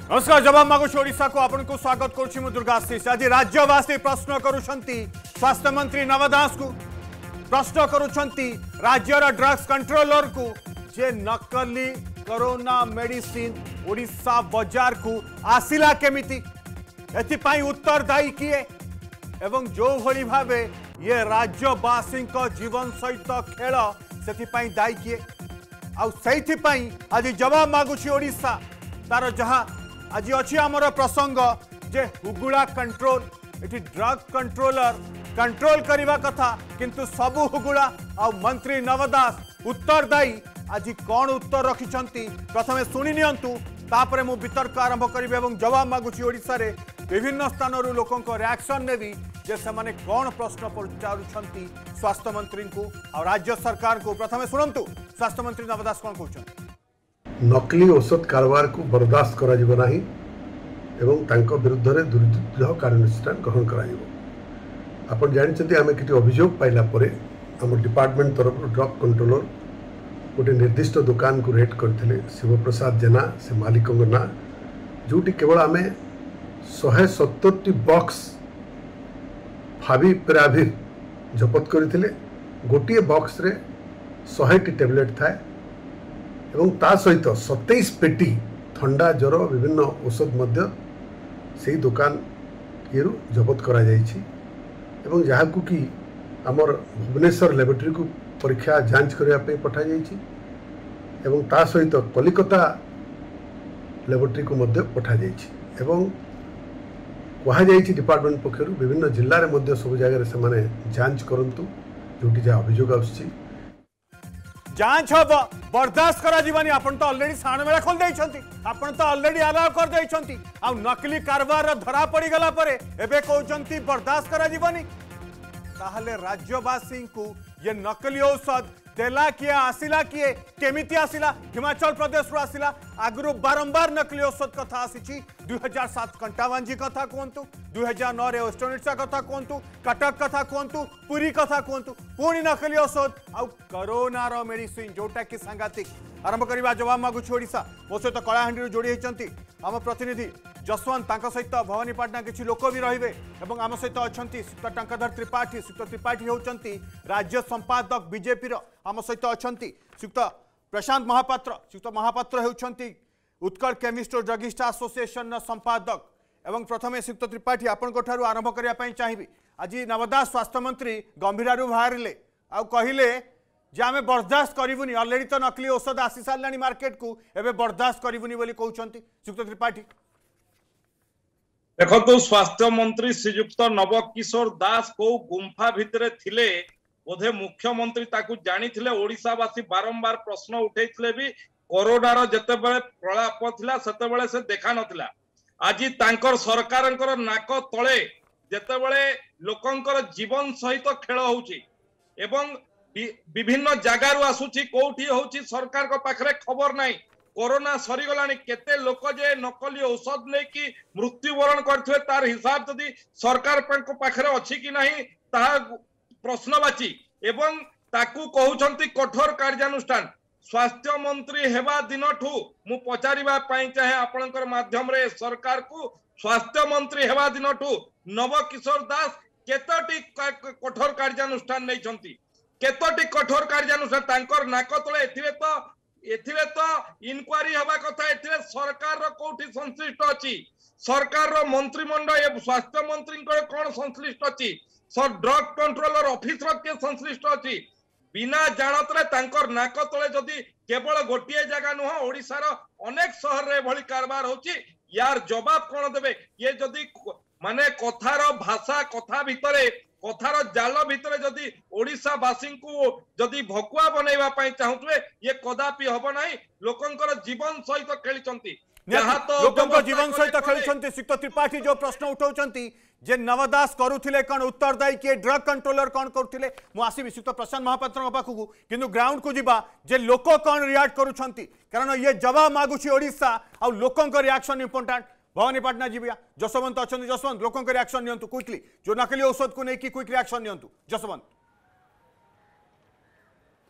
नमस्कार जवाब मागुच ओडिशा को आपन को स्वागत करुछि मु दुर्गाशीष। आज राज्यवासी प्रश्न करुछंती स्वास्थ्य मंत्री नव दास को, प्रश्न करुछंती राज्यर ड्रग्स कंट्रोलर को जे नकली कोरोना मेडिसिन ओडिशा बाजार को आसिला केमिति, एथिपाई उत्तरदायी किए एवं जो भली भावे ये राज्यवासी जीवन सहित खेल से दायी किए आईपाई आज जवाब मागुछि ओडिशा तार जहाँ आज अच्छी आमर प्रसंग जे हुगुड़ा कंट्रोल ये ड्रग कंट्रोलर कंट्रोल करने कथा किंतु सबु हुगुड़ा आ मंत्री नवदास उत्तरदायी आज कौन उत्तर रखिंट प्रथमे शुणी नियंतु तापरे मु वितर्क आरंभ करी एवं जवाब मागुछि ओडिशा रे विभिन्न स्थान लोकों रिएक्शन नेबी जे से माने कौन प्रश्न पचारुछंती स्वास्थ्य मंत्री को और राज्य सरकार को। प्रथमे शुणंतु स्वास्थ्य मंत्री नवदास कौन कहउछंती। नकली औषध कारबार को बर्दाश्त करा जिवो नाही एवं तांको विरुद्ध रे दुर्दृढ़ कार्यानुष्ठान ग्रहण करा जिवो। आपण जानिछंती आमे किति अभियोग पाइला परे हम डिपार्टमेंट तरफ ड्रग कंट्रोलर गोटे निर्दिष्ट दुकान को रेड करथिले शिवप्रसाद जेना से मालिक ना जोटी केवल आमे 170 बॉक्स फाविपिराविर जपत करथिले। गोटे बॉक्स रे 100 टैबलेट थाए एवं ता सहित 27 पेटी ठंडा ज्वर विभिन्न औषध मध्य से दुकान ये जबत करा जाइछि एवं जहाकू कि आमर भुवनेश्वर लैबोरेटरी को परीक्षा जांच करने पठा जाइछि एवं ता सहित कलिकता लैबोरेटरी को मध्य पठा जाइछि एवं कहा जाइछि डिपार्टमेंट पक्षर विभिन्न जिल्ला रे मध्य सब जगह से माने जांच करंतु जोटी जा अभियोग आछि जांच हम बर्दाश्त करा जीवानी। आपण तो ऑलरेडी साण मेला खोल देइछंती, आपण तो ऑलरेडी अलाउ कर देइछंती आ नकली कारबार धरा पड़ी गला परे एबे कहउछंती बर्दाश्त करा जीवानी। ताहले राज्यवासी को ये नकली औषध देला किए आसिला किए केमिति आसिला हिमाचल प्रदेश रो आसिला आगु बारंबार नकली औषध कथा आसी 2007 कंटावांजी कथा कहतु 2009 रे वेस्टर्नसा कथा कहतु कटक कथा कहतु पुरी कथा कहतु पुणी नकली औषध आउ कोरोना रो मेडिसिन जोटा कि सांघातिक। आरंभ करवा जवाब मागुछि ओडिशा। मो सहित कलाहांडी जोड़ी होती आम प्रतिनिधि जसवंत सहित भवानीपाटना किसी लोक भी रे आम सहित अच्छा श्रीयुक्त टंकाधर त्रिपाठी। श्रीयुक्त त्रिपाठी होती राज्य संपादक बीजेपी आम सहित अच्छा श्रीयुक्त प्रशांत महापात्र। श्रीयुक्त महापात्र होती उत्कल केमिस्ट और ड्रगिस्ट एसोसिएशन संपादक। एवं प्रथमे श्रीयुक्त त्रिपाठी आपण आरंभ करने चाहिए। आज नवदास स्वास्थ्य मंत्री गंभीर बाहर आउ कहले जे आमे बर्दाश्त करूनी ऑलरेडी तो नकली औषध आसी सारा मार्केट को एबे बर्दाश्त करूनी बोली कहउछंती श्रीयुक्त त्रिपाठी। देखो स्वास्थ्य मंत्री श्रीयुक्त नवकिशोर दास को गुंफा भितरे थिले बोधे मुख्यमंत्री ताकू जानी थिले। ओडिशावासी बारंबार प्रश्न उठेइथिले भी कोरोनार जेतेबेले प्रलाप थिला सेतेबेले से देखा नथिला। आज तांकर सरकारंकर नाक तळे जेतेबेले लोकंकर जीवन सहित खेल होउची एवं विभिन्न जगार आसुची कोठी होउची सरकार को पाखरे खबर नाही। कोरोना सरीगलानी केते लोक जे नकली औषध नै कि मृत्युवरण करथिवे तार हिसाब जदि सरकार पाखरे अछि कि नाही ता प्रश्नवाची एवं ताकू कहउछंती कठोर कार्यानुष्ठान। स्वास्थ्य मंत्री हेबा दिनठू मु पचारिबा पई चाहे आपनकर माध्यम रे सरकार को स्वास्थ्य मंत्री हेबा दिनठू नवकिशोर दास केतोटी कठोर कार्यानुष्ठान नै छंती केतोटी कठोर कार्यानुष्ठान तांकर नाक तळे एथिरे तो इनक्वारी हवा कथा एथिरे सरकार रो कोठी संश्लिष्ट अछि सरकार रो मंत्रिमंडल ए स्वास्थ्य मंत्री कोन संश्लिष्ट अछि सर ड्रग कंट्रोलर ऑफिसर के संश्लिष्ट अछि बिना जानतरे तांकर नाक तळे जदी केवल गोटिए जगह नुह ओडिसा रो अनेक शहर रे भली कारबार होछि यार जवाब कोन देबे। ये जदी माने कथार भाषा कथा भितरे कथार जाल भितरे जदि ओडिशावासी को जदि भकुआ बनैबा पई चाहुतबे ये कदापि हबो नाही। लोकंकर जीवन सहित खेलिचंती लोकंकर जीवन सहित खेलिचंती। श्रीयुक्त त्रिपाठी जो प्रश्न उठाउचंती जे नवदास करुथिले कोन उत्तरदायी के ड्रग कंट्रोलर कोन करुथिले मु आसीबी श्रीयुक्त प्रशांत महापात्र पाखु किंतु ग्राउंड को जिबा जे लोक कोन रिएक्ट करूछंती कारण ये जवाब मागुछि ओडिशा आ लोकंकर रिएक्शन इंपोर्टेंट। भवानीपाटना जी जसवंत अच्छा जसवंत लोकों के रिएक्शन नियंतु क्विकली जो नकली औषध को लेकिन क्विक रिएक्शन नियंतु जसवंत।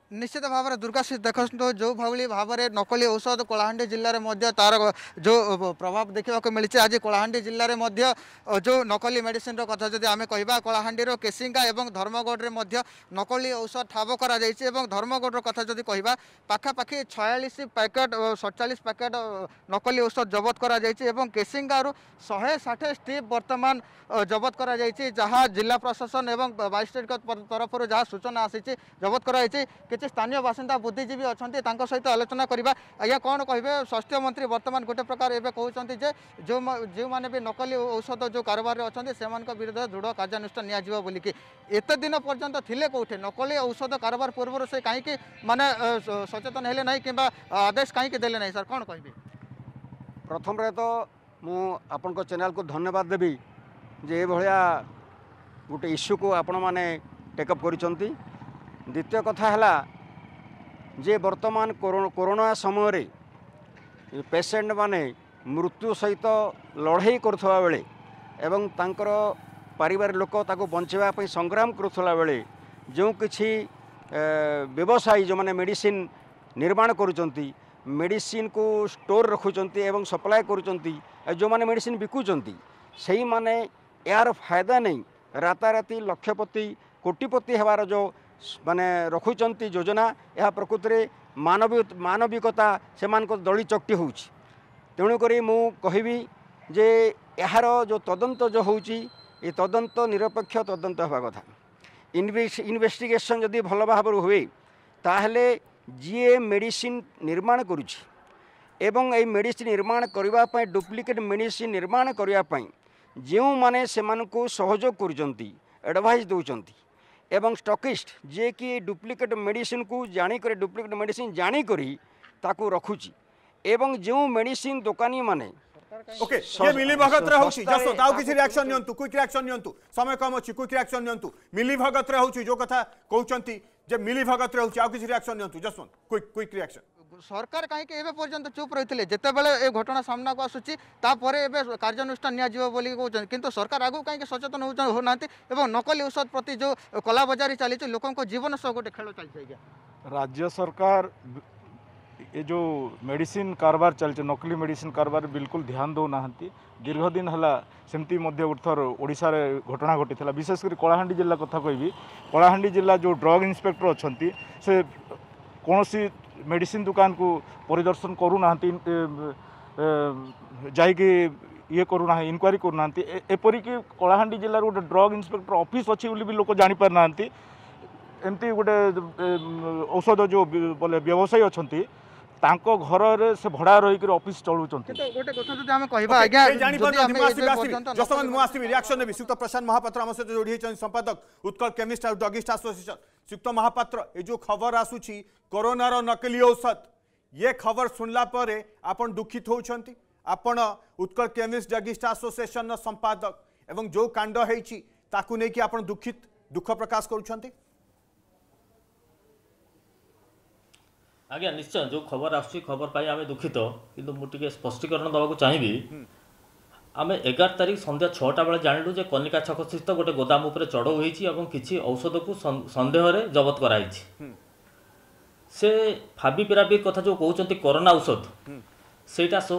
निश्चित भाव में दुर्गा देखो जो भाव में नकली औषध कलाहांडी जिले में तार जो प्रभाव देखा मिली आज कलाहांडी जिले में जो नकली मेडिसिन कथा जब आम कह कलाहांडी केसिंगा और धर्मगढ़ में नकली औषध ठाब कर धर्मगढ़ कथा जब कह पाखापाखि 46 पैकेट 47 पैकेट नकली औषध जबत कर केसिंगारू 160 स्ट्रिप बर्तमान जबत कर जहाँ जिला प्रशासन और मजिस्ट्रेट तरफ जहाँ सूचना आसी जबत कर किसी स्थानीय बासिंदा बुद्धिजीवी अच्छा सहित आलोचना करवा आज्ञा कौन कहे स्वास्थ्य मंत्री बर्तमान गोटे प्रकार एवं कहते जो मैंने भी नकली औषध जो कारोबार अच्छा से विरुद्ध दृढ़ कार्यानुष्ठान निया बोलिकी एत दिन पर्यंत थिले कौटे नकली औषध कारोबार पूर्व से कहीं माने सचेतन हेले ना कि आदेश कहीं देले ना सर कौन कहे प्रथम तो मु आपण चैनल को धन्यवाद देवी जे भाया गोटे इश्यू को आपण मैंने टेकअप करिसंती। द्वितीय कथा है जे वर्तमान कोरोना समय पेसेंट माने मृत्यु सहित लड़ाई करुवा बेले एवं तांकर पारिवारिक लोक ताको बंचाइवाई संग्राम करुवा बेले जो किछि व्यवसायी जो माने मेडिसिन निर्माण करुचंती मेडिसिन को स्टोर रखुचंती एवं सप्लाय करुचंती जो माने मेडिसिन बिकुचंती सही माने यार फायदा नहीं राताराति लक्षपति कोटिपति हेबार जो माने रखुचंती योजना यह प्रकृति में मानविकता से दली चकटी हो तेणुक मु कहबी जे यार जो तदंत जो होची ये तदंत निरपेक्ष तदंत हवा कथा इन्वेस्टिगेशन जदि भल भाव हुए ताहले जी मेडिसिन निर्माण करुछि एवं ये मेडिसिन निर्माण करने डुप्लिकेट मेडिसिन निर्माण करने जो माने सेमानकु सहयोग करुचंती एडवाइस दौरान एवं स्टॉकिस्ट जे कि डुप्लिकेट मेडिसिन को जानिक डुप्लिकेट मेडिसिन जानिक ताकू रखुची एवं जो मेडिसिन दुकानी माने ओके ये मिली भगत रे होची जसो ताऊ किछि रिएक्शन नियंतु क्विक रिएक्शन नियंतु समय कम अछि क्विक रिएक्शन नियंतु मिली भगत रे होची जो कथा कहउचंती जे मिली भगत रे होची आ किछि रिएक्शन नियंतु जसवंत क्विक रिएक्शन सरकार कहीं एवं पर्यंत चुप रही जिते बड़े ये घटना सामना को आसूची कार्यानुष्ठान निया किंतु सरकार आगु कहीं सचेतन होना नकली औषध प्रति जो कला बजारी चली लोकों जीवन सह गोटे खेल चलती राज्य सरकार ये जो मेडिसिन कारबार चलते नकली मेडिसिन कारबार बिल्कुल ध्यान दौना दीर्घ दिन है सेमती गोथर ओडिशा रे घटना घटी विशेषकर कलाहांडी जिला कथा कहबी कलाहांडी जिला जो ड्रग इन्स्पेक्टर अच्छा से कौन सी मेडिसिन दुकान को परिदर्शन करूना जाइए ये करूना इनक्वारी करूना एपरिक कलाहांडी जिले गोटे ड्रग इन्स्पेक्टर ऑफिस अच्छी भी लोक जापर ना एमती गोटे औषध जो बोले व्यवसायी अच्छा घर से भड़ा रही ऑफिस चलुचंती रिएक्शन श्रीयुक्त प्रशांत महापात्र आम सहित जोड़ी संपादक उत्कल केमिस्ट और ड्रगिस्ट एसोसिएशन श्रीयुक्त महापात्र ये जो खबर आसूची कोरोनार नकली औषध ये खबर सुनला परे आपण दुखित होउछंती आपण उत्कल केमिस्ट ड्रगिस्ट एसोसिएशन संपादक एवं जो कांड हेची ताकू नै कि आपण दुख प्रकाश करूछंती आज्ञा निश्चय जो खबर आसुची खबर पाई आमे दुखित किंतु मुझे स्पष्टीकरण दवाक चाहिए आम 11 तारिख संध्या 6टा बेले जानलु जे कनिका छक स्थित गोटे गोदाम उपरे चढ़ऊ होईची एवं किछि औषध को संदेह रे जबत कराइछि से फाबिपिराविर कथा जो कहउचंती कोरोना औषध सेटा सब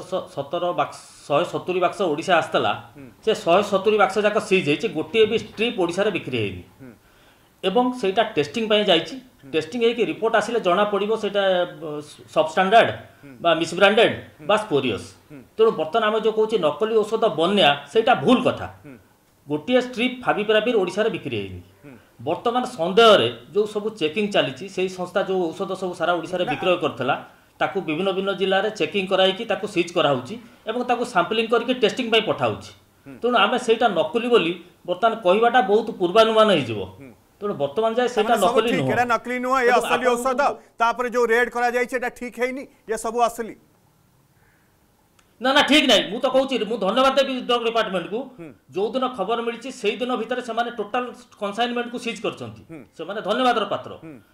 170 बाक्स ओडिशा आस्तला से 170 बाक्स जाक सीज हेछि गोटे भी स्ट्रिप ओडिशा रे बिक्री हेनी एवं सेटा टेस्टिंग पाई जाइछि टेस्टिंग है रिपोर्ट आसिले जना पड़ो से सबस्टांडार्ड बा मिसब्रांडेड बा स्पोरियस तेणु बर्तमान आम जो कहे नकली औषध बन्या सेटा भूल कथा गोटे स्ट्रिप फाबिपिराविर ओडिशा रे बिक्री हेनी बर्तमान संदेह रे जो सब चेकिंग चली से संस्था जो औषध सब सारा ओडिशा रे विक्रय करथला ताकू विभिन्न विभिन्न जिले में चेकिंग कराई ताकू सीज कराउची एवं ताकू सैंपलिंग करके टेस्टिंग पाई पठाउची तेणु आम सेटा नकली बोली बर्तमान कहवाटा बहुत पूर्वानुमान हो तेणु बर्तमान जाए सेटा नकली नुह एटा नकली नुह ये असली औषध तापर जो रेड करा जाय छै एटा ठीक है नी ये सब असली ना ना ठीक नहीं मु तो कहूची मु धन्यवाद देबी ड्रग डिपार्टमेंट को जो दिन खबर मिली से दिन भितर से माने टोटल कंसाइनमेंट को सीज करचंती से माने धन्यवाद रो पात्र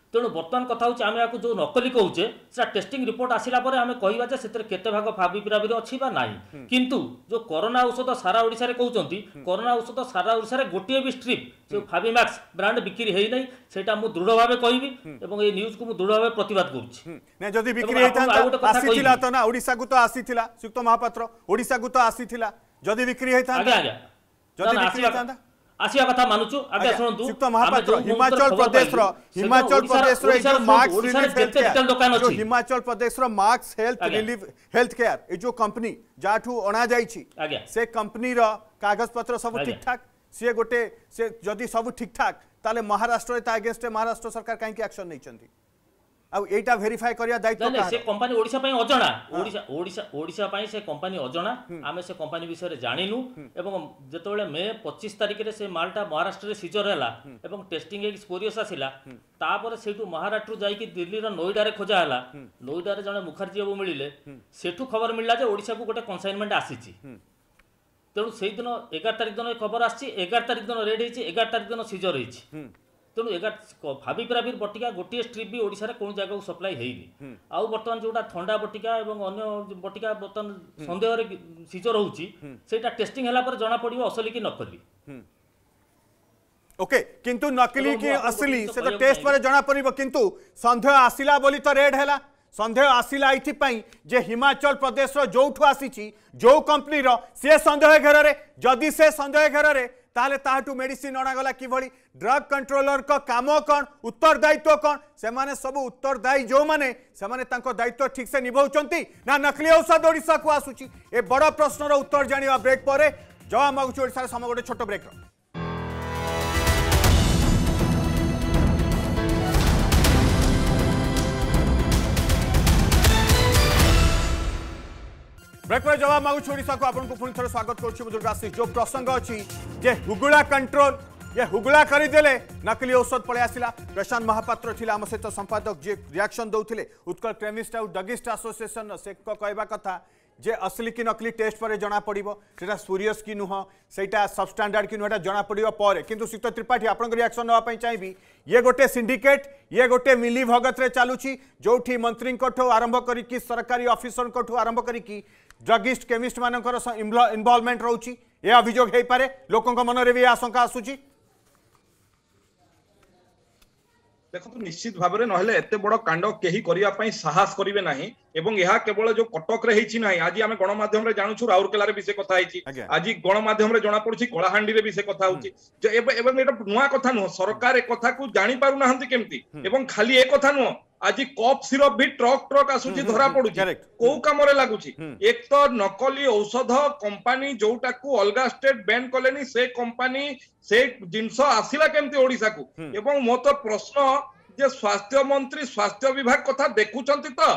तेणु बर्तमान कथा हूँ आम या जो नकली कहूचे से टेस्टिंग रिपोर्ट आसला आम कहवा से केते भाग फाबिपिराबि अच्छी ना किंतु जो कोरोना औषध सारा ओडिशा रे कहउचंती कोरोना औषध सारा ओडिशा रे गोटे भी स्ट्रिप जो फाबिमैक्स ब्रांड बिक्री हेई नै सेटा मु दृढ़ भावे कहबी एवं ए न्यूज को मु दृढ़ भावे प्रतिवाद करूछि नै जदी बिक्री हेता आसीथिला त ना ओडिशा को तो आसीथिला सुक्त महापात्र ओडिशा को तो आसीथिला जदी बिक्री हेता आगे आगे जदी बिक्री हेता आसिया कथा मानुचु आगे सुनतु सुक्त महापात्र हिमाचल प्रदेश रो जो मार्क्स रिलीफ जो हिमाचल प्रदेश रो max health relief health care ए जो कंपनी जाठू अणा जाईछि से कंपनी रो कागज पत्र सब ठीक ठाक से गोटे से जदी सब ठीक ठाक ताले महाराष्ट्र रे ता अगेंस्ट महाराष्ट्र सरकार काहे की एक्शन नै चंती आ एटा वेरीफाई करिया दायित्व का से कंपनी ओडिशा पई अजणा ओडिशा पई से कंपनी अजणा आमे से कंपनी विषय रे जानिनु एवं जेतोले मे 25 तारिख रे से मालटा महाराष्ट्र रे सीजर हला एवं टेस्टिंग एक स्पोरियस आसिला तापर सेठू महाराष्ट्र जाई कि दिल्ली रो नोएडा रे खोजा हला नोएडा रे जने मुखर्जी बाबू मिलिले सेठू खबर मिलला जे ओडिशा को गोटे कंसाइनमेंट आसीची तेणु से दिन 11 तारिख दिन खबर आसी 11 तारिख दिन रेड होती 11 तारिख दिन सीजर होती तेणु फाबिपिराविर बटिका गोटे स्ट्रिप भी ओडिशा रे कोन जगह सप्लाई हेइनी आउ बर्तमान जोटा ठंडा बटिका एवं अन्य बटिका बर्तमान संदेह रे सीजर होउची सेटा टेस्टिंग हला पर जणा पड़िबो असली कि नकली ओके किंतु नकली कि असली से तो टेस्ट पर जणा पड़िबो किंतु संदेह आसिला बोली तो रेड हैला संदेह आसिला इथिपाई जे हिमाचल प्रदेश रो जोठू आसीची जो कंपनी रो से संदेह घर रे जदि से संदेह घर रे ताले ताहटू मेडिसिन अणागला किभली ड्रग कंट्रोलर को काम कौन उत्तरदायित्व कौन से माने सब उत्तरदायी जो माने से माने तांको दायित्व ठीक से निभाउचंती ना नकली औषध ओडिशा को आसुची ए बड़ प्रश्नर उत्तर जानिबा ब्रेक परे जवाब मागुची ओडिशा रे समय गोटे छोट ब्रेक रो ब्रेक पर जवाब मागु ओडिशा को आपन को पुणी थोड़े स्वागत करुछि दुर्गाशीष जो प्रसंग अछि जे हुगुला कंट्रोल ये हुगुला करिदेले नकली औषध पळे आसिला प्रशांत महापात्र थिला आम सहित संपादक जे रिएक्शन दउथिले उत्कल केमिस्ट और डगिस्ट एसोसिएशन से कहबा कथा जे असली कि नकली टेस्ट पर जना पड़िबो सेटा स्पूरियस कि नुह सेटा सबस्टैंडर्ड कि नुहटा जना पड़िबो पर किंतु सीत त्रिपाठी आपन रिएक्शन नवा पई चाहिबी ये गोटे सिंडिकेट ये गोटे मिली भगत रे चालुची जोठी मंत्री कोठो आरंभ करी कि सरकारी ऑफिसर कोठो आरंभ करी कि ड्रगिस्ट केमिस्ट मानकर इन्वॉल्वमेंट रोची ये अभियोग हे पारे लोकन मन रे भी आशंका आसुची देखो निश्चित भाव में नहले एते बड़ कांड केही करिया पई साहस करिवे नाही एवं यह केवल जो कटक रे हिची नाही आज आमे गणमाध्यम रे जानछु राउरकेला रे विषय कथा हिची आज गणमाध्यम रे जणा पड़ुची कलाहांडी रे विषय कथा होची जो एवं एटा नुवा कथा नु सरकार ए कथा को जानि पारु नाहंती केमती एवं खाली ए कथा नु आज कफ सिरप भी ट्रक ट्रक आसुची धरा पड़ुची को काम रे लागुची एक तो नकली औषध कंपनी जोटा को अलगा स्टेट बैन कलेनी से कंपनी से जिंस आसिला केमती ओडिसा को एवं मो तो प्रश्न जे स्वास्थ्य मंत्री स्वास्थ्य विभाग कथा देखुचंती तो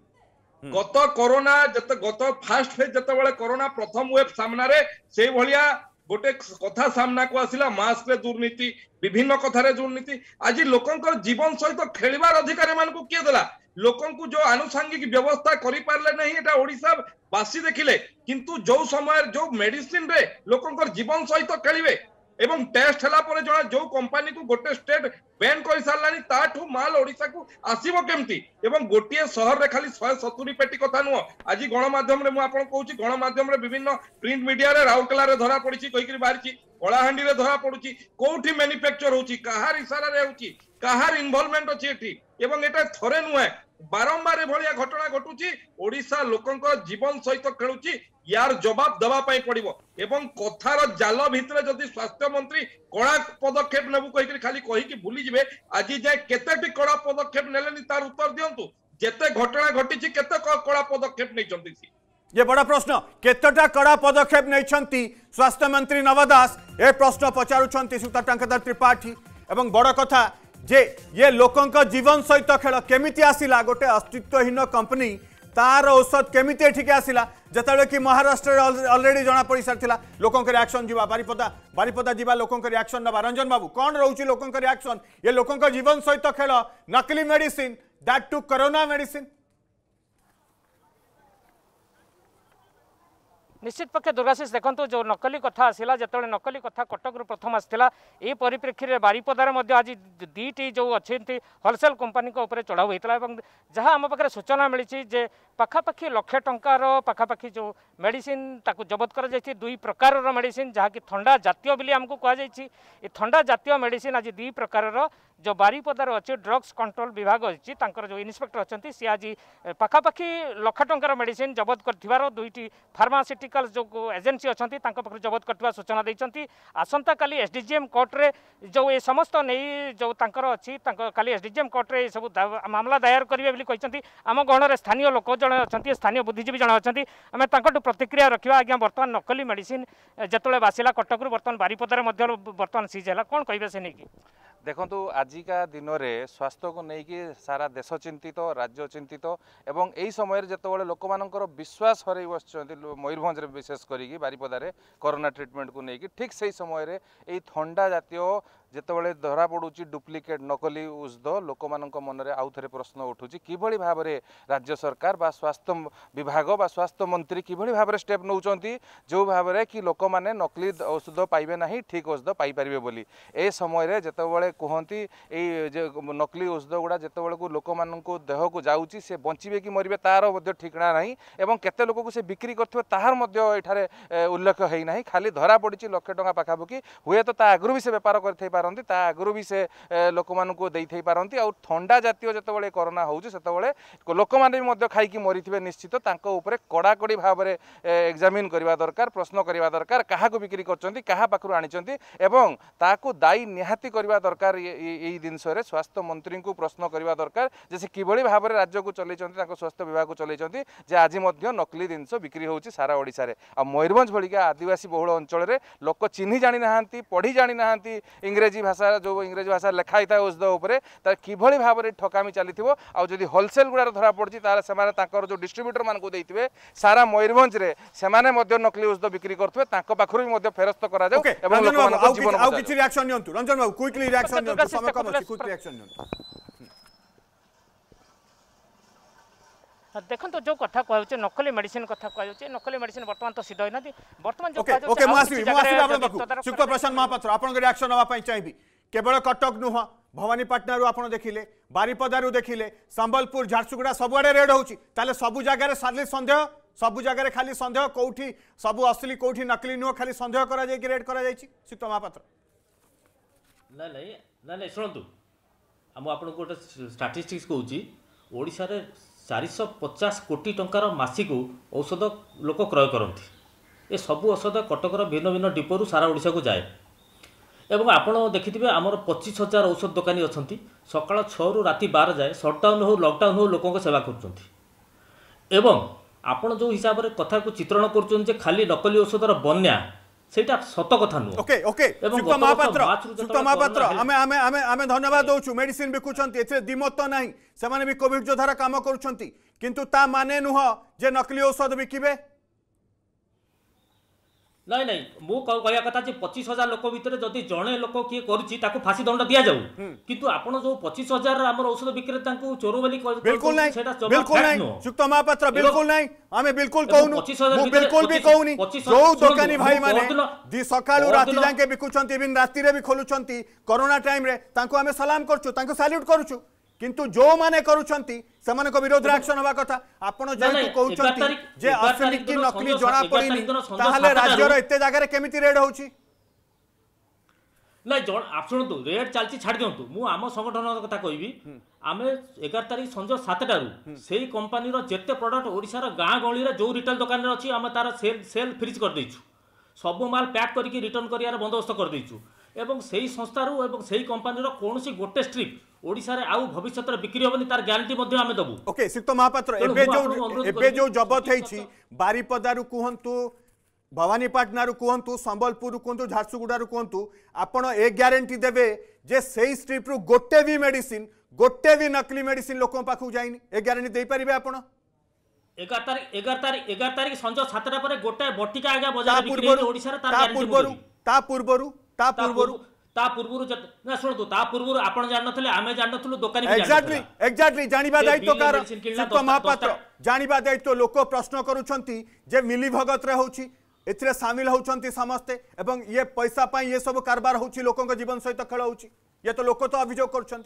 गत कोरोना गत फास्ट फेज जते बेले कोरोना प्रथम वेव सामना रे से भलिया गोटे कथा सामना को आसिला मास्क रे दुर्नीति विभिन्न कथा रे दुर्नीति आज लोकंकर जीवन सहित खेलिबार अधिकारी मान को किए देला लोकन को जो आनुषंगिक व्यवस्था करि पारले नहीं एटा ओडिसा बासी देखिले किंतु जो समय जो मेडिसिन रे लोकंकर जीवन सहित खेलिबे एवं टेस्ट हला परे जणा जो कंपनी को गोटे स्टेट बैन कर सारलानी ताठू माल ओडिसा को आसीबो केमती एवं गोटिए शहर रे खाली 170 पेटी कथा नुह आज गणमाध्यम रे मु आपन कहूची गणमाध्यम रे विभिन्न प्रिंट मीडिया रे राउरकेला रे धरा पड़िची कहिकरी बाहरची कलाहांडी रे धरा पड़ुची कोठी मैन्युफैक्चर होची कहार इशारा रे होची कहार इन्वॉल्वमेंट अछि एठी एवं एटा थरे नुह बारंबार भलिया घटना घटुची ओडिसा लोकंक जीवन सहित खेलुची यार जवाब दबा पाई पड़िबो एवं कथार जाल भितरे जदि स्वास्थ्य मंत्री कड़ा पदक्षेप नेबु कहिकरी खाली कहि कि भूली जिवे आज जाय केतेटी कड़ा पदक्षेप नेलेनी तार उत्तर दियंतु जेते घटना घटिची केते कड़ा पदक्षेप नैचंती ये बड़ा प्रश्न केतटा कड़ा पदक्षेप नैचंती स्वास्थ्य मंत्री नव दास ए प्रश्न पचारुछंती सुता टंकधर त्रिपाठी एवं बड़ कथा जे ये लोकंक जीवन सहित खेल केमिति आसिला गोटे अस्तित्वहीन कंपनी तार औषध केमिति एठिक आसिला जतबे कि महाराष्ट्र ऑलरेडी जना पड़ी सारथिला लोकंक रिएक्शन जीवा बारिपदा जीवा लोकंक रिएक्शन नबा रंजन बाबू कौन रहउची लोकंक रिएक्शन ये लोकंक जीवन सहित खेल नकली medicine that to corona medicine निश्चित पक्षे दुर्गाशीष देखो जो नकली कथा आसला जो नकली कथा कटक प्रथम आसाला ये परिप्रेक्षी में बारिपदार आज दीटी जो अच्छी होलसेल कंपनी चढ़ाऊ होता है जहाँ आम पाखे सूचना मिली जे पाखापाखि लक्षे टंकार पाखापाखि जो मेडिसिन ताकू जबत कर दुई प्रकार मेडिसिन जहाँकि थंडा जातीय बोली आमको कहुई थंडा जातीय मेडिसिन आज दुई प्रकार जो बारिपदार अच्छी ड्रग्स कंट्रोल विभाग अच्छी जो इन्स्पेक्टर अच्छा सी आज पाखापाखि लक्ष टंकार मेडिसिन जबत कर दुईटी फार्मास्यूटिकल जो एजेन्सी अच्छा जबत कर सूचना देती आसंता काली एसडीजीएम कोर्टे जो ये समस्त नहीं जो अच्छी काली एसडीजीएम कोर्टे सब मामला दायर करेंगे आम गहन स्थानीय लोक जड़े अच्छा स्थानीय बुद्धिजीवी जड़े अच्छा आम प्रतिक्रिया रखा आज्ञा बर्तमान नकली मेडिसिन जो बासिला कटक बर्तमान बारिपदार बर्तमान सीज है कौन कहे से नहीं देखो आजिका दिन में स्वास्थ्य को लेकिन सारा देश चिंतित राज्य चिंतित एवं यही समय जिते लोक मानकर विश्वास हर बस मयूरभंज विशेष करी बारिपदारे कोरोना ट्रिटमेंट को लेकिन ठीक से समय ये थंडा जातीय जितेबाला धरा पड़ुची डुप्लिकेट नकली औषध लोक मान मन में आउ थे प्रश्न उठूँ किभली भाव में राज्य सरकार बा स्वास्थ्य विभाग बा स्वास्थ्य मंत्री किभली भाव में स्टेप नौ जो भाव में कि लोक मैंने नकली औषध पाइबे ना ठीक औषध पाइपर बोली ए समय जितेबाला कहती नकली औषध गुड़ा जितेबाला को लोक मान देह को जाऊँगी से बचे कि मरवे तार ठिकना ना एवं केते लोक को से बिक्री कर तार उल्लेख होना खाली धरा पड़ी लक्षे टंका पाखापाखि हुए तो आगु भी से बेपार कर आगु भी से लोक मान दे पारती आ थंडा जातीय जिते कोरोना होते लोक मैंने खाई मरी निश्चित कड़ाकड़ी भाव में एग्जामिन करवा दरकार प्रश्न करवा दरकार क्या बिक्री कर आनी एवं ताकू दायी निहाती करवा दरकार यही जिनस स्वास्थ्य मंत्री को प्रश्न करवा दरकार जैसे किभली भाव में राज्य को चलते स्वास्थ्य विभाग को चलते आज नकली जिनस बिक्री हो सारा ओडिशा रे आ मयूरभंज भलिका आदिवासी बहुल अंचल में लोक चिन्ही जानी ना पढ़ी जानी ना इंग्रेजी भाषा जो इंग्रेजी भाषा लिखाई था औषध उपर किभली भाव में ठकामी चली आदि होलसेल गुड़ा धरा पड़ी तार जो डिस्ट्रीब्यूटर मान देते सारा मयूरभंज रे सेमाने नकली औषध बिक्री करते पाखु भी फेरस्त करा देखो तो जो कथा कहूँ नकली मेडिसिन कथा कहूँ नकली मेडिसिन बर्तमान तो सिद्ध होना बर्तमान शुक्ल प्रशांत महापात्र आपन रिएक्शन नापी चाहिए केवल कटक नुह भवानीपाटना आप देखिले बारिपदारू देखिले संबलपुर झारसुगुड़ा सबुआड़े रेड होची ताले सबु जगह खाली सन्देह सबु जगह खाली सन्देह कौटी सबु असली कौटी नकली नुह खाली सन्देह करा जाय कि रेड करा जायछि शुक्ल महापात्र ना शुणु आपको गोटे स्टाटिस्टिक्स कहूँ ओडिशा रे 450 कोटी टंकार मासिक औषध लोक क्रय करती ये सबू औषध कटकर भिन्न भिन्न डिपोरु सारा ओडिशा को जाए एवं आपण देखिथे आमर 25,000 औषध दोकानी अच्छा सकाल 6 रु राति 12 जाए सटडाउन हो लॉकडाउन हो लोकों सेवा कर आपण जो हिसाब से कथा को चित्रण कर खाली नकली औषधर बन्या सेटा सत कथा नु ओके ओके सुक्त महापात्र आमे धन्यवाद दउछु मेडिसिन बिकुछंती एथे दिमत नाही सेमाने भी कोविड जोधार काम करूछंती किंतु ता माने नुह जे नकली औषध बिकिबे नहीं नहीं मु कहया कथा जे 25,000 लोक भितर जदि जणे लोक किए करूची ताको फांसी दंड दिया जाऊ किंतु आपण जो 25,000 हमर औषध विक्रेता को चोरो बोली बिल्कुल नहीं सुक्त महापात्र बिल्कुल नहीं आमे बिल्कुल कहूनु मु बिल्कुल भी कहूनी जो दुकानी भाई माने दि सकाळु राति जाके बिकुछंती बिन राति रे भी खोलुछंती कोरोना टाइम रे तांको आमे सलाम करछु तांको सैल्यूट करछु किंतु जो माने करूछंती सेमान को विरोध रिएक्शन होबा कथा आपण जेतु कहउछंती जे असली की नकली जणा पड़िनी ताहाले राज्य रो एते जागा रे केमिति रेड होउची नहीं जण आप सुनतु रेड चलची छाड़ दियंतु मु आम संगठन कथा कहबी आमे 11 तारिख संजय 7टा रु सेही कंपनी रो जेते प्रोडक्ट ओडिसा रो गां गळी रे जो रिटेल दुकान रे अछि आमे तार सेल फ्रीज कर दैछु सब माल पैक करके रिटर्न करियार बंदोबस्त कर दैछु एवं सही संस्था रो एवं सही कंपनी रो कोनोसी गोटे स्ट्रिप ओडिसा रे आउ भविष्य रे बिक्री होबनी तार गारंटी मध्ये आमे दबु ओके सिक्त महापात्र एबे जो जबत हेछि बारिपदारू कुहंतु भवानीपाटना रु कुहंतु संबलपुर कुहंतु झारसुगुड़ा रु कुहंतु आपण ए ग्यारंटी देबे जे सही स्ट्रिप रु गोटे भी मेडिसिन गोटे भी नकली मेडिसिन लोकों पाखु जाइनी ए ग्यारंटी दे परिबे आपण 11 तारिख संजय 7टा पर गोटे बटिका आगा बाजार बिक्री होई ओडिसा रे तार गारंटी ता पूर्वरु ता पूर्वरु ना सुनतु ता पूर्वरु आपण जान नथले आमे जान नथलु दुकानी भी एग्जैक्टली जानिबा दायित्व कार सुक्त महापात्र जानिबा दायित्व लोक प्रश्न करूछंती जे मिली भगत रे होची एथिरे शामिल होउछंती समस्ते एवं ये पैसा पाई ये सब कारबार होची लोकों के जीवन सहित खेल होची ये तो लोक तो अभियोग करूछंती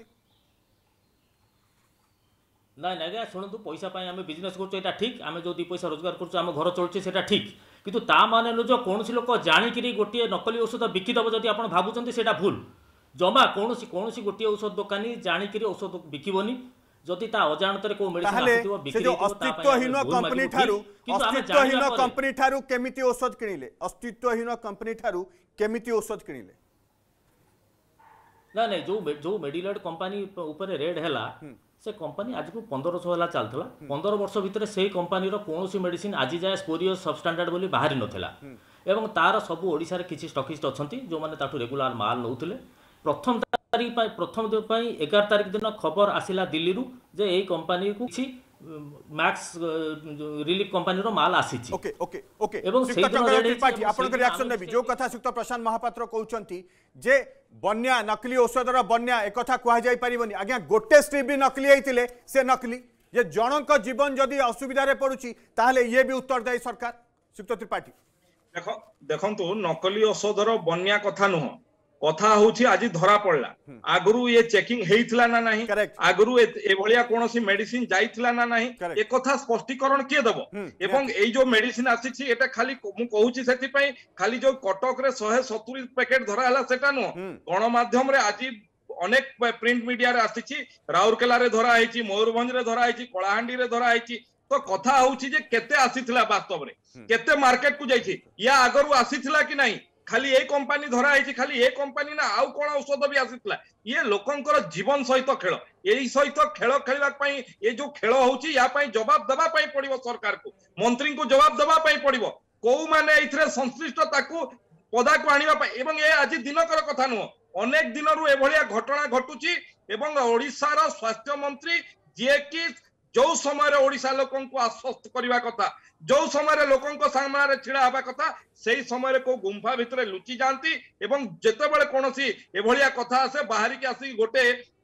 नाई ना शुणु पैसा आम बिजनेस कर ठीक आम जो 2 पैसा रोजगार कर घर चलुचे ठीक किंतु ता माने जो कौन लोक जाणिक गोटे नकली औषध बिकिदेव जदि आप भावुं से भूल जमा कौन गोटे औषध दोकानी जाणिक औषध बिकबनी जदि ता अजाणत को अस्तित्वहीन कंपनी ठारू केमिति औषध किଣିले अस्तित्वहीन कंपनी ठारू केमिति औषध किଣିले ना नहीं जो मेडिलेट कंपनी ऊपर रेड हैला से कंपनी आज को 1500 वाला चलता 15 वर्ष भितर से कंपनी कौन सी मेडिसिन आज जाए स्पोरियस सबस्टांडार्ड बोली बाहरी नथिला एवं तार सब ओडिसा रे किछि स्टॉकिस्ट अछंती जो माने ताठू रेगुलर माल नउथिले प्रथम 11 तारीख दिन खबर आसिला दिल्ली रु जे एई कंपनी को किछि मैक्स रिलीफ कंपनी रो माल आसीछि ओके ओके ओके एवं त्रिपाठी आपन के रिएक्शन नेबी जो कथा सुक्त प्रशांत महापात्र कहउचंती जे बन्या नकली औषधर बन्या एक कथा कह जाई परिबनी आज्ञा गोटे स्ट्रिप भी नकली आइतिले से नकली ये जनक जीवन जदि असुविधा रे पड़ुची ताहले ये भी उत्तरदायी सरकार सुक्त त्रिपाठी देखंतु नकली औषधर बन्या कथा नुह कथा होची आज धरा पड़ला आगरू ये चेकिंग हेइथिला ना नहीं आगरू एभलिया कोनोसी मेडिसिन जाइथिला ना नहीं ए कथा स्पष्टीकरण के दबो एवं एई जो मेडिसिन आसीछि एटा खाली मु कहूची सेति पई खाली जो कटक रे 170 पैकेट धरा हला सेटा नो गण माध्यम रे आज अनेक प्रिंट मीडिया रे आसीछि राउरकेला रे धरा आइछि मयूरभंज रे धरा आइछि कलाहांडी रे धरा आइछि तो कथा होची जे केते आसीथिला वास्तव रे केते मार्केट को जाइछि या आगरू आसीथिला कि नहीं खाली ए कंपनी धरा है खाली ए कंपनी ना आउ कौन औषध भी आसीथिला ये लोकंकर जीवन सहित खेल यही सहित खेल खेलवा पई ये जो खेल होची या पई जवाब देबा पई पड़िबो सरकार को मंत्री को जवाब देबा पई पड़िबो को माने इथरे संश्लिष्ट ताकू पदा को आनिबा पई एवं ए आज दिनकर कथा नुह अनेक दिनरु ए भलिया घटना घटुची एवं ओडिसा रो स्वास्थ्य मंत्री जे कि जो समय ओडिसा लोकन को आश्वस्त करबा कथा जो समय लोकन सामने छिड़ा हवा कथा से समय को गुंफा भितर लुचि जाती एवं जेते बेले कोनोसी एभलिया कथा आसे बाहरी के आसी गोटे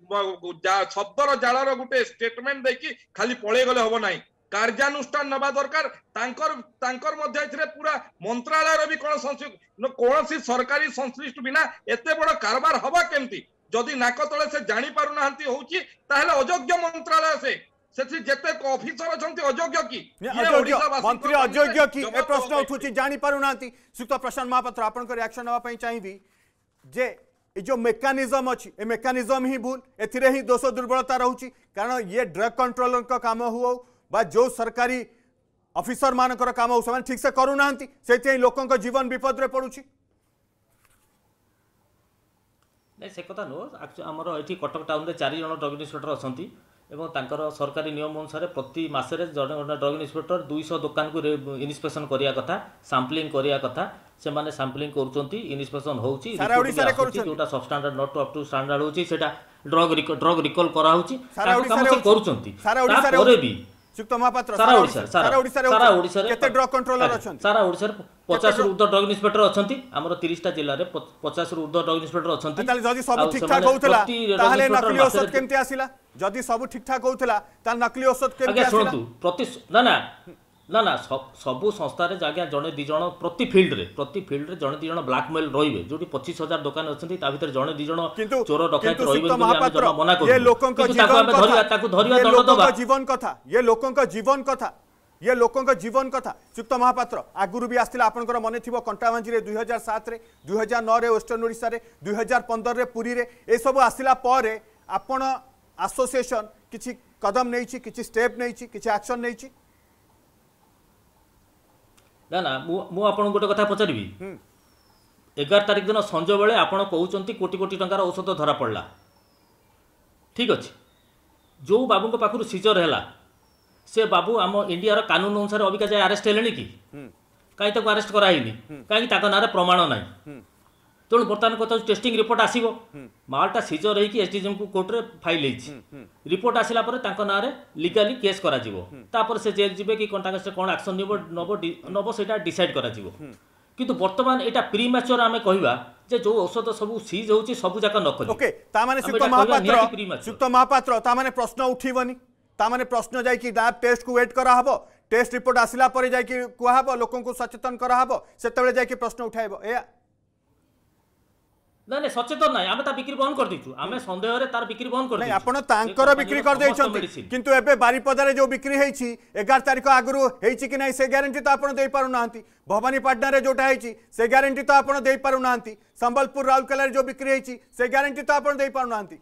शब्दर जालर गोटे स्टेटमेंट देकी खाली पळे गले होबो नाही कार्यानुष्ठान नबा दरकार तांकर मध्य इथरे पूरा मंत्रालय भी कोन सरकारी संश्लिष्ट बिना एते बड़ कारबार हवा केमती जदि नाक तळे से जानि पारु नाहंती होउची ताहेले अयोग्य मंत्रालय से सेठी जेते ऑफिसर अछंती अयोग्य की मंत्री अयोग्य की ए प्रश्न उठुची जानि पारु नाहंती सुक्त प्रशांत महापात्र आपन को रिएक्शन नवा पई चाहिबी जे ए जो मेकानिज्म अछि ए मेकानिज्म ही भूल एथिरे ही दोष दुर्बलता रहउची कारण ये ड्रग कंट्रोलर का काम हुओ बा जो सरकारी ऑफिसर मानकर काम हो समान ठीक से करू नाहंती सेति लोकन को जीवन विपद रे पड़ुची नहीं से कथा नो आमर एठी कटक टाउन रे 4 जन ड्रग इन्स्पेक्टर अछंती एवं तांकर सरकारी नियम अनुसार प्रति मासरे जन ड्रग इन्स्पेक्टर 200 दुकान को इन्स्पेक्शन करिया कथा सैंपलिंग करिया कथा से माने सैंपलिंग करूचंती इन्स्पेक्शन होउची जोटा सब standard not up to standard होउची सेटा ड्रग रिकॉल करा होउची काम से करूचंती तारे भी सुक्त महापात्र सारा ओडिसा केते ड्रग कंट्रोलर अछंती सारा ओडिसा 50 रु ऊर्ध्व ड्रग इन्स्पेक्टर अछंती हमर 30 टा जिल्ला रे 50 रु ऊर्ध्व ड्रग इन्स्पेक्टर अछंती ताले जदी सब ठीक ठाक होउतला ताले नकली औषध केमती आसिला जदी सब ठीक ठाक होउतला ता नकली औषध केमती आसिला सुनतु प्रति ना ना सब संस्था रे जाग्या जने दि जण प्रति फील्ड रे जने दि जण ब्लैकमेल रहिबे जोटी 25000 दुकान अछंती ता भीतर जने दि जण चोर डकैत रहिबे बोली हम जमा मना करू ये लोकन को जीवन कथा ये लोकन को जीवन कथा सुक्त महापात्र आगुरु भी आस्तिला आपनकर मने थिबो कंटामांजी रे 2007 रे 2009 रे वेस्टर्न ओडिसा रे 2015 रे पुरी रे ए सब आसिला परे आपण एसोसिएशन किछि कदम नैछि किछि स्टेप नैछि किछि एक्शन नैछि ना ना मु आपन गोटे कथा पचारिबी 11 तारिख दिन संजय बेले आपन कहउचंती कोटी कोटी टंकार औषध धरा पड़ला ठीक अछि जो बाबू को पाखरु सीजर हैला से बाबू आम इंडिया रो कानून अनुसार अबिका जाय अरेस्ट हेलेनी कि काई तक अरेस्ट कराइनी काई ताका नारे प्रमाण नाही तेणु बर्तमान कथा टेस्टिंग रिपोर्ट आसीबो मालटा सीजर होई कि एसडीएम को कोर्ट रे फाइल हेछि रिपोर्ट आसिला परे तांको नारे लीगली केस करा जिवो तापर से जेल जिबे कि कोन से कोन एक्शन नबो सेटा डिसाइड करा जिवो किंतु वर्तमान एटा प्रीमैच्योर आमे कहिबा जे जो औषध सब सीज होछि सब जाका नकली ओके ता माने सुक्त महापात्र ता माने प्रश्न उठिबनी तामाने प्रश्न जाइए लैब टेस्ट को वेट करा हबो टेस्ट रिपोर्ट आसिला परे जाइए कहब लोक को सचेतन करा हबो सेतेबेले जाइए प्रश्न उठाइबो ए ना सचेतन ना आम बिक्री बंद कर देछु आम संदेह रे तार बिक्री बंद कर नहीं आपण तांकर बिक्री कर देछंती किंतु एबे बारीपदारे जो बिक्री हेछि 11 तारिख आगु हेछि कि नहीं से ग्यारंटी तो आपण दे पारु नांती भवानीपाटना रे जोटा हेछि से ग्यारंटी तो आपण दे पारु नांती संबलपुर राउरकेला रे जो बिक्री हेछि से ग्यारंटी तो आपण दे पारु नांती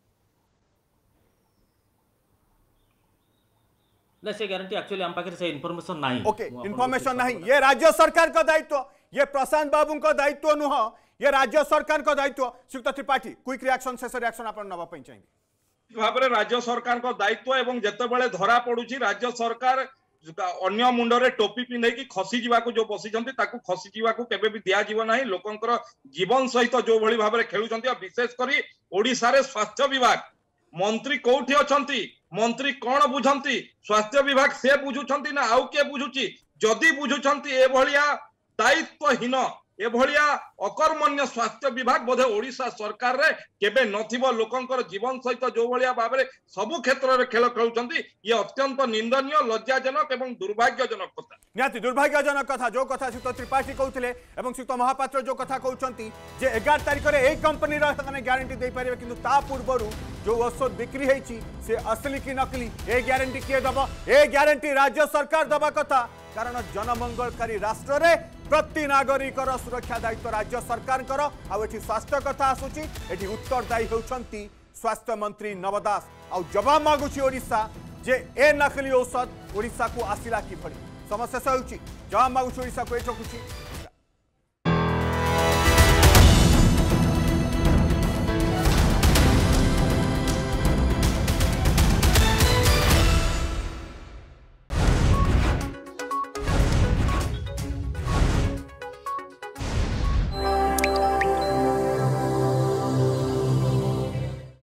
ना से गारंटी एक्चुअली हम पाखे से इंफॉर्मेशन नहीं ओके इंफॉर्मेशन नहीं ये राज्य सरकार का दायित्व ये प्रशांत बाबू का दायित्व नुह ये राज्य सरकार का दायित्व श्रीयुक्त त्रिपाठी क्विक रिएक्शन शेष रिएक्शन आपण नबा पई चाहिए भाबरे राज्य सरकार को दायित्व एवं जेतेबेले धरा पडुची राज्य सरकार अन्य मुंडरे टोपी पिंधे कि खसी जीवाकू जो बसिचंती ताकू खसी जीवाकू केबे भी दिया जीव नाही लोकंकर जीवन सहित जो भली भाबरे खेलुचंती विशेष करी ओडिसा रे स्वास्थ्य विभाग मंत्री कोठी अछंती मंत्री कौन बुझंती स्वास्थ्य विभाग से बुझुचंती ना आउ के बुझुची जदी बुझुचंती ए भलिया दायित्वहीन एभलिया अकर्मण्य स्वास्थ्य विभाग बोधे ओडिशा सरकार रे केबे नथिबो लोकंकर जीवन सहित जो भलिया भाबरे सबु क्षेत्र रे खेल खेलुचंती ये अत्यंत निंदनीय लज्जाजनक एवं दुर्भाग्यजनक कथा निहाती दुर्भाग्यजनक कथा जो कथा श्रीयुक्त त्रिपाठी कहते एवं श्रीयुक्त महापात्र जो कथा कहते जे 11 तारिख रे एक कंपनी रे ग्यारंटी दे पारे किंतु ता पूर्वरु जो औषध बिक्री हेछि से असली कि नकली ए ग्यारंटी किए दबो ए ग्यारंटी राज्य सरकार दबा कथा कारण जनमंगलकारी राष्ट्र रे प्रति नागरिकर सुरक्षा दायित्व राज्य सरकार आठी स्वास्थ्य कथा आसुची एठी उत्तरदायी होउछंती स्वास्थ्य मंत्री नव दास आ जवाब मागुची ओडिशा जे ए नकली औषध ओडिशा को आसिला कि भली समस्या से होउची जवाब मागुची ओडिशा को एठकुची